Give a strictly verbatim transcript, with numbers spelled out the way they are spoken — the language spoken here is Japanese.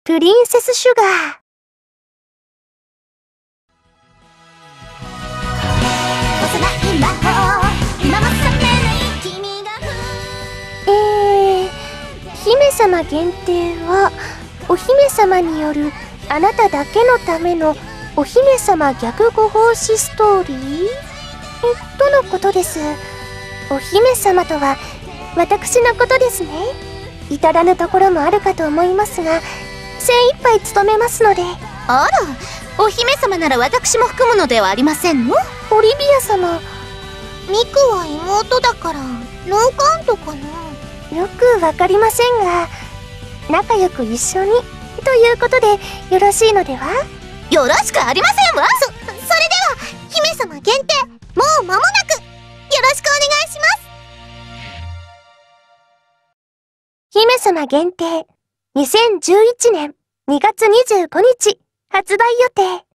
プリンセスシュガー。えー、姫様限定はお姫様によるあなただけのためのお姫様逆ご奉仕ストーリーとのことです。お姫様とは私のことですね。至らぬところもあるかと思いますが、精一杯務めますので。 あら、お姫様なら私も含むのではありませんの？ オリビア様。 ミクは妹だからノーカウントかな。 よくわかりませんが、仲良く一緒にということでよろしいのでは？ よろしくありませんわ。 そ、それでは姫様限定、もう間もなくよろしくお願いします。 姫様限定にせんじゅういちねんにがつにじゅうごにち発売予定。